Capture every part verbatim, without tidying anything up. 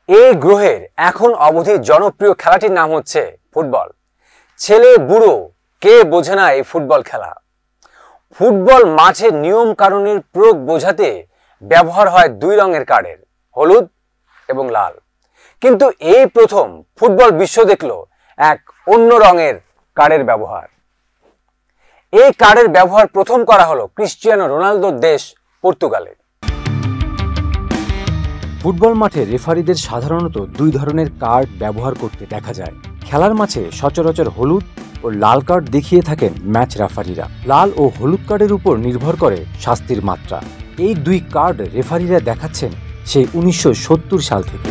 এই গ্রহের এখন অবধি জনপ্রিয় খেলাটির নাম হচ্ছে ফুটবল। ছেলে বুড়ো কে বোঝে না এই ফুটবল খেলা। ফুটবল মাঠে নিয়ম কানুনের প্রয়োগ বোঝাতে ব্যবহার হয় দুই রঙের কার্ডের, হলুদ এবং লাল। কিন্তু এই প্রথম ফুটবল বিশ্ব দেখল এক অন্য রঙের কার্ডের ব্যবহার। এই কার্ডের ব্যবহার প্রথম করা হলো ক্রিস্টিয়ানো রোনালদোর দেশ পর্তুগালে। ফুটবল মাঠে রেফারিদের সাধারণত দুই ধরনের কার্ড ব্যবহার করতে দেখা যায়। খেলার মাঠে সচরাচর হলুদ ও লাল কার্ড দেখিয়ে থাকেন ম্যাচ রেফারিরা। লাল ও হলুদ কার্ডের উপর নির্ভর করে শাস্তির মাত্রা। এই দুই কার্ড রেফারিরা দেখাচ্ছেন সেই উনিশশো সত্তর সাল থেকে।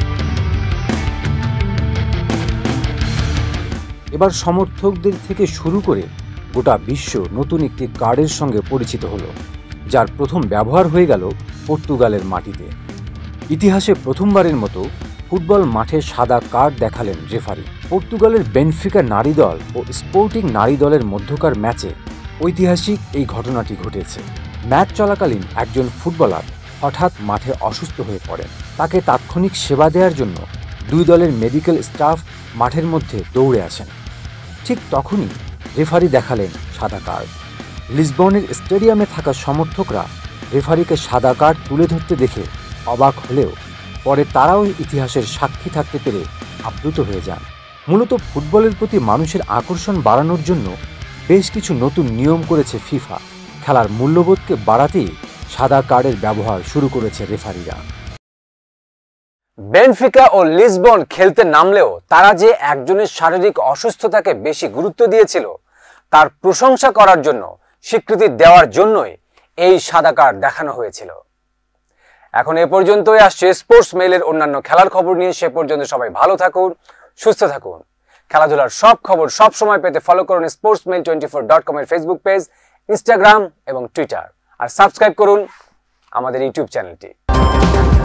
এবার সমর্থকদের থেকে শুরু করে গোটা বিশ্ব নতুন একটি কার্ডের সঙ্গে পরিচিত হলো, যার প্রথম ব্যবহার হয়ে গেল পর্তুগালের মাটিতে। ইতিহাসে প্রথমবারের মতো ফুটবল মাঠে সাদা কার্ড দেখালেন রেফারি। পর্তুগালের বেনফিকা নারী দল ও স্পোর্টিং নারী দলের মধ্যকার ম্যাচে ঐতিহাসিক এই ঘটনাটি ঘটেছে। ম্যাচ চলাকালীন একজন ফুটবলার হঠাৎ মাঠে অসুস্থ হয়ে পড়েন। তাকে তাৎক্ষণিক সেবা দেওয়ার জন্য দুই দলের মেডিকেল স্টাফ মাঠের মধ্যে দৌড়ে আসেন। ঠিক তখনই রেফারি দেখালেন সাদা কার্ড। লিসবনের স্টেডিয়ামে থাকা সমর্থকরা রেফারিকে সাদা কার্ড তুলে ধরতে দেখে অবাক হলেও পরে তারাও ইতিহাসের সাক্ষী থাকতে পেরে আপ্লুত হয়ে যান। মূলত ফুটবলের প্রতি মানুষের আকর্ষণ বাড়ানোর জন্য বেশ কিছু নতুন নিয়ম করেছে ফিফা। খেলার মূল্যবোধকে বাড়াতেই সাদা কার্ডের ব্যবহার শুরু করেছে রেফারিরা। বেনফিকা ও লিসবন খেলতে নামলেও তারা যে একজনের শারীরিক অসুস্থতাকে বেশি গুরুত্ব দিয়েছিল তার প্রশংসা করার জন্য, স্বীকৃতি দেওয়ার জন্যই এই সাদা কার্ড দেখানো হয়েছিল। এখন এ পর্যন্তই আসছে স্পোর্টস মেইলের অন্যান্য খেলার খবর নিয়ে। সে পর্যন্ত সবাই ভালো থাকুন, সুস্থ থাকুন। খেলাধুলার সব খবর সব সময় পেতে ফলো করুন sports mail twenty four dot com এর ফেসবুক পেজ, ইনস্টাগ্রাম এবং টুইটার, আর সাবস্ক্রাইব করুন আমাদের ইউটিউব চ্যানেলটি।